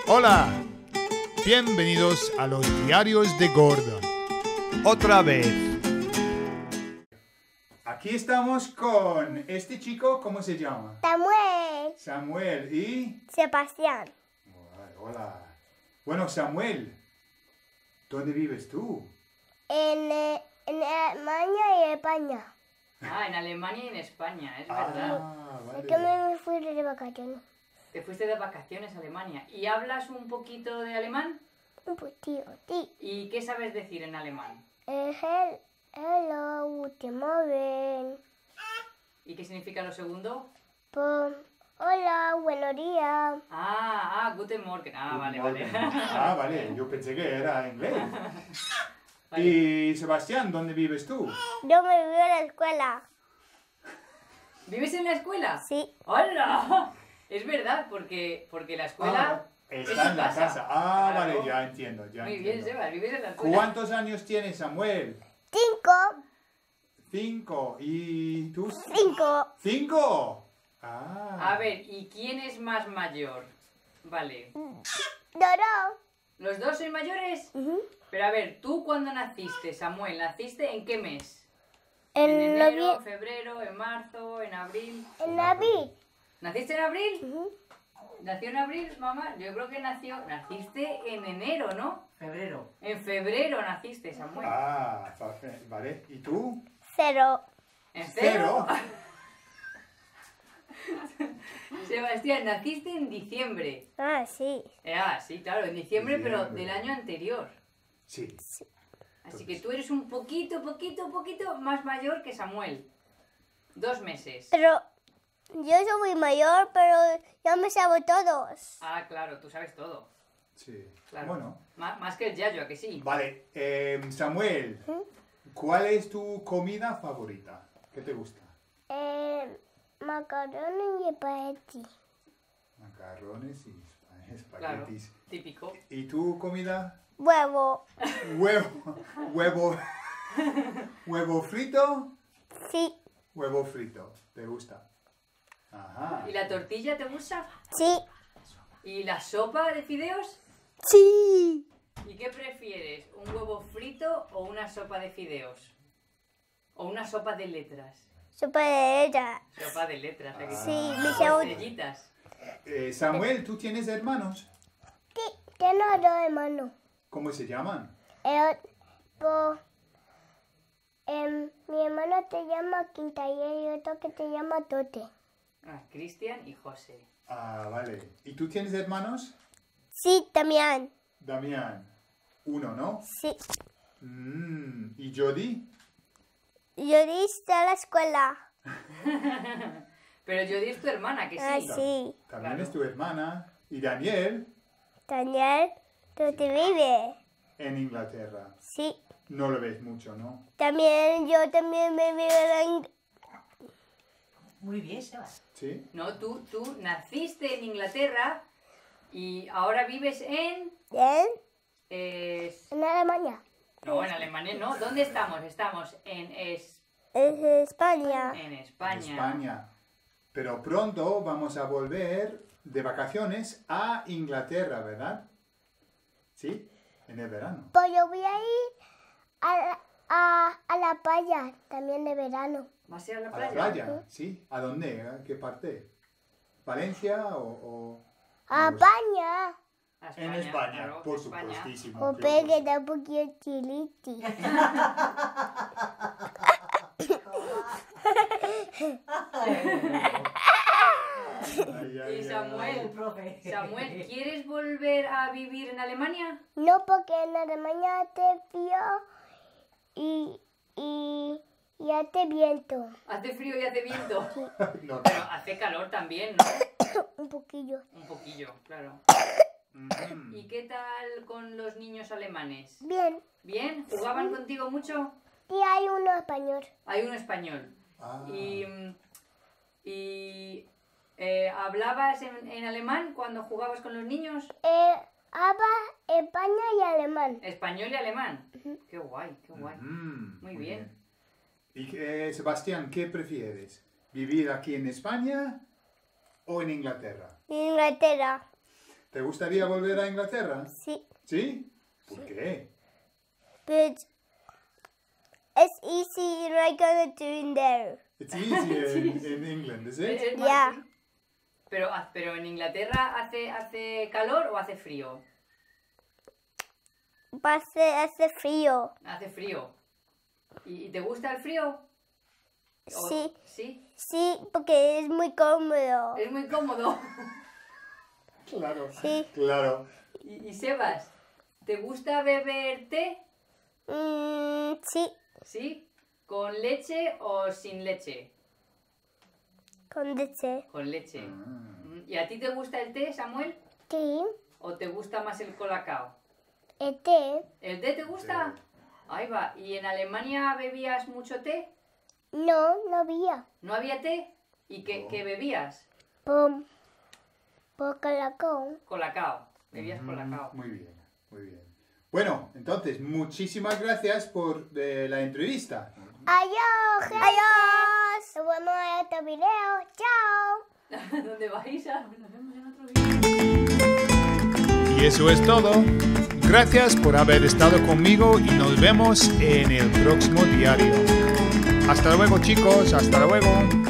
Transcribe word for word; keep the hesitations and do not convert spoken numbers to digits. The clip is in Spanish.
Hola, bienvenidos a los diarios de Gordon. Otra vez. Aquí estamos con este chico, ¿cómo se llama? Samuel. Samuel y... Sebastián. Hola. Bueno, Samuel, ¿dónde vives tú? En, eh, en Alemania y España. Ah, en Alemania y en España, es Ah, verdad. vale. Es que me fui de vacaciones. Te fuiste de vacaciones a Alemania. ¿Y hablas un poquito de alemán? Un poquito, sí. ¿Y qué sabes decir en alemán? Eh, hel- hello, guten Morgen. ¿Y qué significa lo segundo? Pues, hola, buenos días. Ah, ah, guten Morgen. Ah, vale, vale. Ah, vale, yo pensé que era inglés. Vale. Y Sebastián, ¿dónde vives tú? Yo me vivo en la escuela. ¿Vives en la escuela? Sí. ¡Hola! Es verdad, porque, porque la escuela... Ah, es está tu en la casa. Ah, Claro. vale, ya entiendo, ya Muy bien, entiendo. Sebas, vives en la escuela. ¿Cuántos años tienes, Samuel? Cinco. Cinco. ¿Y tú? Cinco. ¿Cinco? Ah. A ver, ¿y quién es más mayor? Vale. Doró. ¿Los dos sois mayores? Ujú. Pero a ver, ¿tú cuándo naciste, Samuel? ¿Naciste en qué mes? En ¿En enero, en novie- febrero, en marzo, en abril? En Navidad. ¿Naciste en abril? Ujú. ¿Nació en abril, mamá? Yo creo que nació... Naciste en enero, ¿no? Febrero. En febrero naciste, Samuel. Ah, vale. ¿Y tú? Cero. ¿En cero? Cero. Sebastián, naciste en diciembre. Ah, sí. Eh, Ah, sí, claro, en diciembre, pero Diciembre. del año anterior. Sí. Así que tú eres un poquito, poquito, poquito más mayor que Samuel. Dos meses. Pero yo soy muy mayor, pero yo me sabo todos. Ah, claro, tú sabes todo. Sí. Claro. Bueno. Má- más que el Yayo, ¿a que sí? Vale. eh, Samuel, ¿cuál es tu comida favorita? ¿Qué te gusta? Eh, macarrones y espagueti. Macarrones y espa- Claro, espaguetis. típico. ¿Y tu comida? Huevo. Huevo. Huevo. ¿Huevo frito? Sí. Huevo frito. ¿Te gusta? Ajá. ¿Y la tortilla te gusta? Sí. ¿Y la sopa de fideos? Sí. ¿Y qué prefieres? ¿Un huevo frito o una sopa de fideos? ¿O una sopa de letras? Sopa de ella. Sopa de letras, ¿a que sí? Sí, mi O sabo. estrellitas. Eh, Samuel, ¿tú tienes hermanos? Sí. Tengo dos hermanos. ¿Cómo se llaman? El, po- em, mi hermano te llama Quintaller y otro que te llama Tote. Ah, Cristian y José. Ah, vale. ¿Y tú tienes hermanos? Sí, también. Damián. Uno, ¿no? Sí. Mm, ¿y Jody? Yo diste a la escuela. Pero Jodie es tu hermana, que Ah, sí. sí. También Claro. es tu hermana. ¿Y Daniel? Daniel, ¿tú te vives? En Inglaterra. Sí. No lo ves mucho, ¿no? También, yo también me vivo en... Muy bien, Sebas. ¿Sí? No, tú, tú naciste en Inglaterra y ahora vives en... ¿En? es- En Alemania. No, en Alemania no. ¿Dónde estamos? Estamos en, es... Es España. en En España. España. Pero pronto vamos a volver de vacaciones a Inglaterra, ¿verdad? ¿Sí? En el verano. Pues yo voy a ir a la, a, a la playa también de verano. ¿Vas a ir a la ¿A la playa? playa? ¿Sí? ¿A dónde? ¿A qué parte? ¿Valencia o...? o- A no lo sé. España. A En España, claro, por España. supuestísimo. O claro. pegue da un poquito chiliti. Ay, ay, Y ay. Samuel, El profe. Samuel, ¿quieres volver a vivir en Alemania? No, porque en Alemania hace frío y, y, y hace viento. Hace frío y hace viento. No, Pero hace calor también, ¿no? Un poquillo. Un poquillo, claro. mm. ¿Y qué tal con los niños alemanes? Bien. ¿Bien? ¿Jugaban contigo mucho? Y hay uno español. Hay uno español. Ah. Y, mm, y eh, ¿hablabas en, en alemán cuando jugabas con los niños? Eh, habla España y alemán. Español y alemán. Qué guay, qué guay. Mm, Muy bien. ¿Y eh, Sebastián, qué prefieres? ¿Vivir aquí en España o en Inglaterra? Inglaterra. ¿Te gustaría volver a Inglaterra? Sí. ¿Sí? ¿Por qué? But it's easy and I'm gonna do in there. It's easier in, in England, is it? Es más Ya. frío. Pero, ah, pero en Inglaterra hace, hace calor o hace frío? Hace, hace frío. Hace frío. ¿Y, y te gusta el frío? ¿O- Sí. ¿Sí? Sí, porque es muy cómodo. Es muy cómodo. Claro. Sí. Claro. Y, y Sebas, ¿te gusta beber té? Mm, sí, ¿Sí? ¿Con leche o sin leche? con leche. Con leche. Ah. Mm, ¿Y a ti te gusta el té, Samuel? Sí. ¿O te gusta más el colacao? El té. ¿El té te gusta? Ahí va. ¿Y en Alemania bebías mucho té? No, no había. ¿No había té? ¿Y qué, No. qué bebías? Por, por colacao. Colacao. Bebías colacao. Muy bien, muy bien. Bueno, entonces, muchísimas gracias por eh, la entrevista. Adiós, adiós. Nos vemos en otro video. Chao. ¿Dónde vais? Ah, Nos vemos en otro vídeo. Y eso es todo. Gracias por haber estado conmigo y nos vemos en el próximo diario. Hasta luego, chicos. Hasta luego.